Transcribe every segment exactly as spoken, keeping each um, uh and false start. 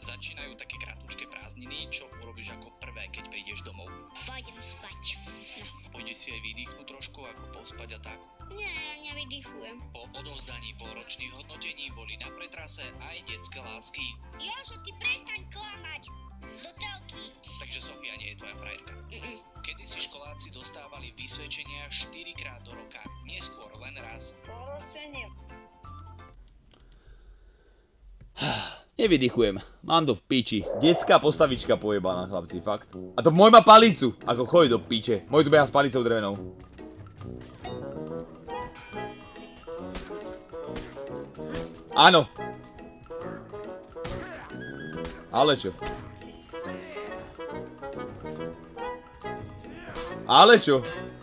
Začínajú také krátke prázdniny, čo urobíš ako prvé, keď prídeš domov? Pôjdem spať. A pôjdeš si aj vydýchnuť trošku, ako pospať a tak? Nie, ja nevydýchujem. Po odovzdaní pôročných hodnotení boli na pretrase aj detské lásky. Jožo, ty prestaň klamať. Do telky. Takže Sofia nie je tvoja frajerka. Mm-mm. Kedy si školáci dostávali vysvedčenia štyrikrát do roka, neskôr len raz. Poročenie. Nevydychujem, mám to v piči. Detská postavička pojebaná, chlapci, fakt. A to môj má palicu, ako chodí do piče. Môj tu beha s palicou drevenou. Áno. Ale čo? Ale čo?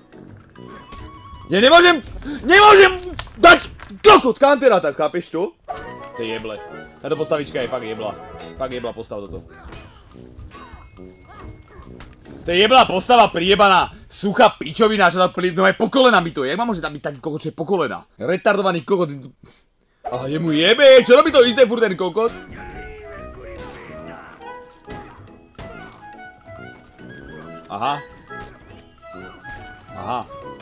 Ja nemôžem, nemôžem dať kokot kantera, tak chápeš to? To je jeble. Táto postavička je fakt jebla. Fakt jebla postav toto. To je jebla postava priebaná. Suchá pičovina, čo tam plí, no aj po kolena mi to je. Jak ma môže tam byť taký kokot, čo je po kolena? Retardovaný kokot. A jemu jebe, čo robí to isté furt ten kokot? Aha. Aha.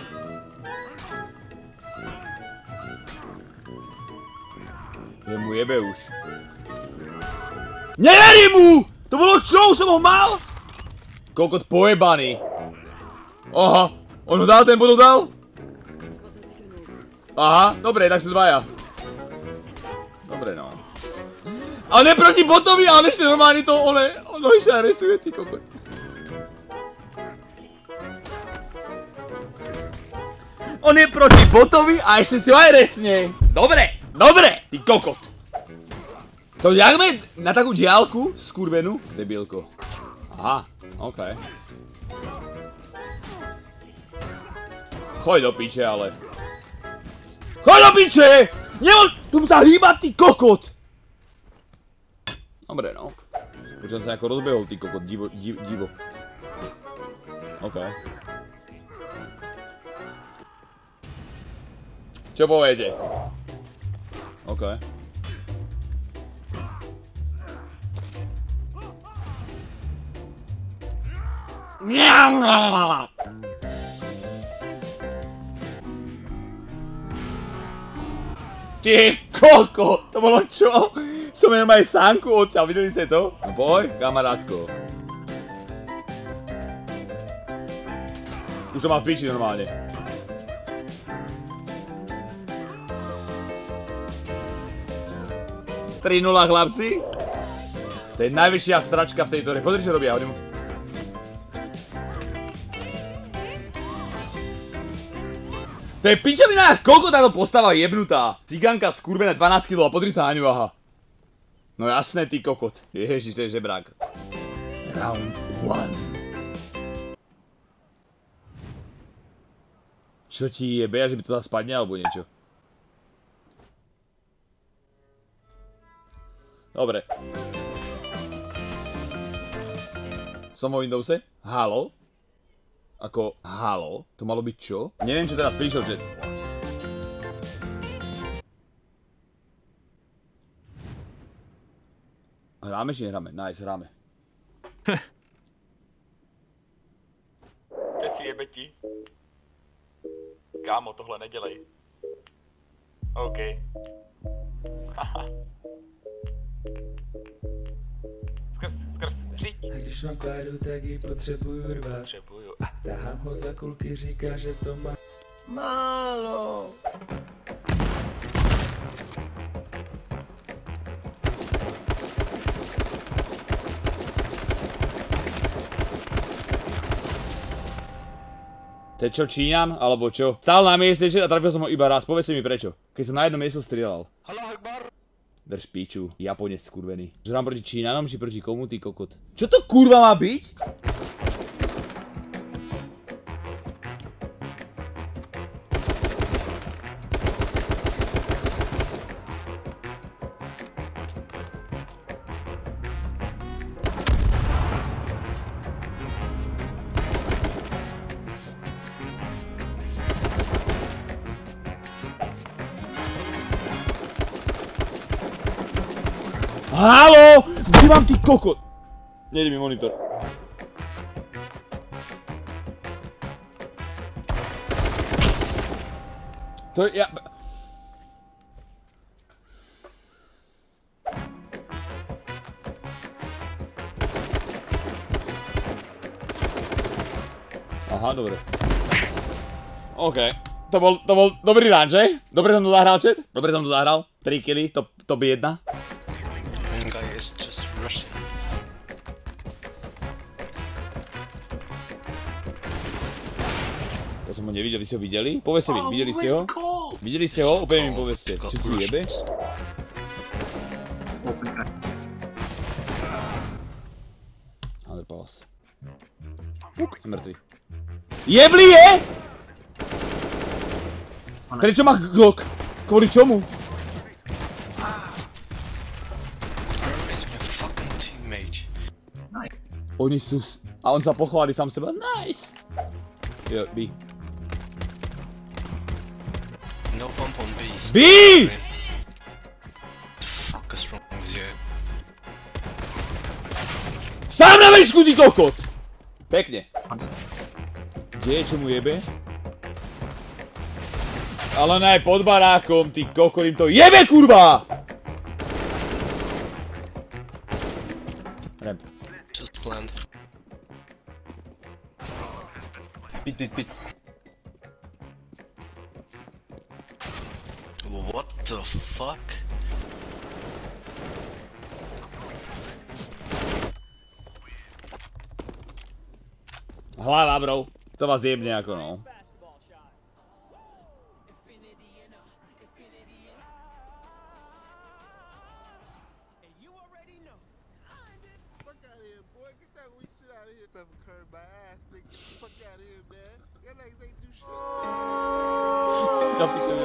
Jemu jebe už. Neverím mu! To bolo čo? Už som ho mal? Kokot pojebaný. Aha. On ho dal, ten bod ho dal? Aha, dobre, tak sú dvaja. Dobre, no. Ale ne proti botovi, ale ešte normálne to, ole, ono ešte resuje, ty kokot. On je proti botovi a ešte si ho aj resne. Dobre, dobre, ty kokot. To ďakme na takú diálku, skurvenú, debilko. Aha, okej. Choď do piče, ale. Choď do piče! Nemôž... Tu sa hýbať, ty kokot! Dobre, no. Počujem sa nejako rozbehol, ty kokot, divo, divo, divo. Okej. Čo poviete? Okej. Ty koko, to bolo čo? Som jenom aj sánku odtiaľ, videli ste to? No boj, kamarátko. Už to mám v piči normálne. tri nula chlapci. To je najväčšia stračka v tejto hre. Pozri, čo robia, hovorím. To je pičovina, koľko táto postava jebnutá. Cigánka skurvená dvanásť kilogramov a podri sa na ňu, aha. No jasné, ty kokot. Ježiš, to je žebrák. Round one. Čo ti jebe, že by to tam spadne, alebo niečo? Dobre. Som vo Windowse? Halo? Ako, halo? To malo byť čo? Neviem, čo teraz prišiel, že... Hráme či nehráme? Nice, hráme. Kde si jebe ti? Kámo, tohle nedělej. OK. Haha. Skrz, skrz, řiď. A když mám kládu, tak ji potřebuju rvat. Potřebuju. A tahám ho za kulky, říká, že to má Málo. To je čo, Číňan? Alebo čo? Stál na mieste a trafil som ho iba raz. Povedzte mi prečo. Keď som na jednom miesto strieľal. Drž píču. Japonec skurvený. Že mám proti Číňanom, či proti komu, ty kokot? Čo to kurva má byť? Halo! Kde mám ty kokot? Nejde mi monitor. To ja... Aha, dobre. OK. To bol, to bol dobrý run, že? Dobre som to zahral, chat? Dobre som to zahral. tri killy, top, top jedna. One guy is just rushing. Ja som ho nevidel, vy ste ho videli? Povedzte mi, videli ste ho? Videli ste ho? Úplne mi povedzte. Čo ti jebe? Underpass. Puk, je mŕtvy. Jebli je! Prečo má Glock? Kvôli čomu? Oni sú... A on sa pochváli sám seba. Nice! Jo, B. No pump on B. B! What the fuck is wrong with you? Sám na vejšku, ty kokot! Pekne. Kde je, čo mu jebe? Ale ne, pod barákom, ty kokot, im to jebe, kurva! Ramp. Just planned. Pit, pit, pit. What the fuck? Hlava, bro. To vás jebne ako, no. Fuck out of here, boy. Get that weak shit out of here, man. Your legs ain't do shit.